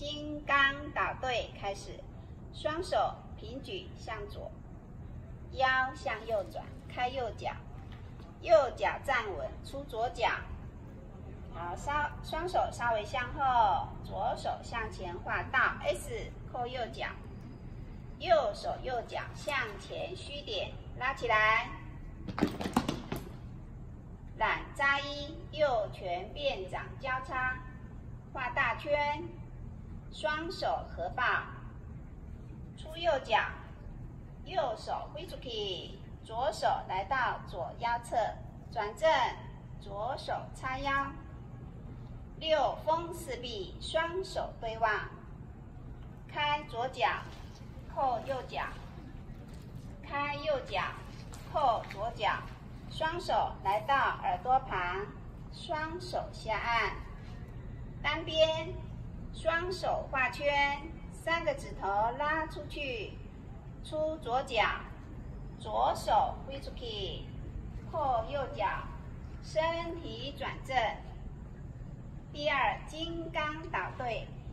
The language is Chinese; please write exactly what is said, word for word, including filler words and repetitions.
金刚倒对开始，双手平举向左，腰向右转，开右脚，右脚站稳，出左脚。好，稍双手稍微向后，左手向前画到 S， 扣右脚，右手右脚向前虚点，拉起来。懒扎一，右拳变掌交叉，画大圈，双手合抱，出右脚，右手挥出去，左手来到左腰侧，转正，左手叉腰，六风四臂，双手对望，开左脚，扣右脚，开右脚，扣左脚。双手来到耳朵旁，双手下按，单边，双手画圈，三个指头拉出去，出左脚，左手挥出去，扣右脚，身体转正。第二金刚倒对。